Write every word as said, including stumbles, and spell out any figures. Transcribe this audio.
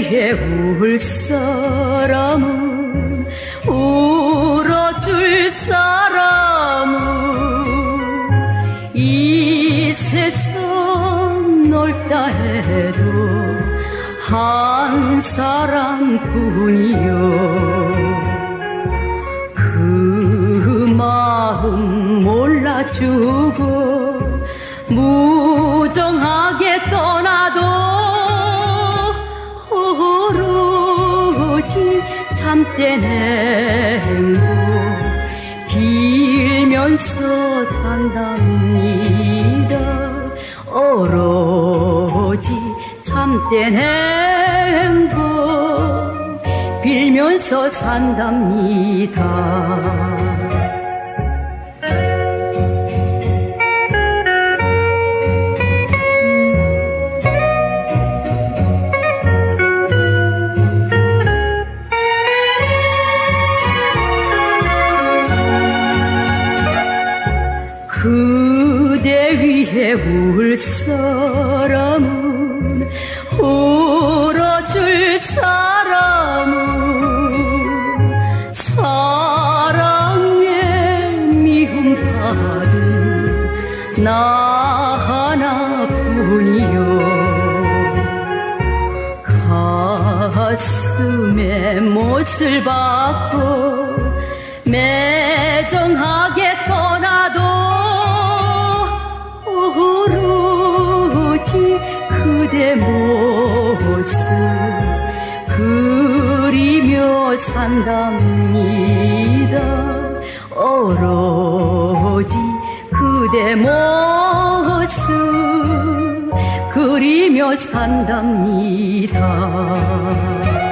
위해 울 사람은 울어줄 사람은 이 세상 넓다 해도 한 사람뿐이요. 그 마음 몰라주고 무정하게 떠나도 오로지 참된 행복 빌면서 산답니다. 오로지 참된 행복 빌면서 산답니다. 그대 위해 울 사람은 울어줄 사람은 사랑에 미움받은 나 하나뿐이요. 가슴에 못을 박고 매정하게 떠나도 오로지 그대 모습 그리며 산답니다. 오로지 그대 모습 그리며 산답니다.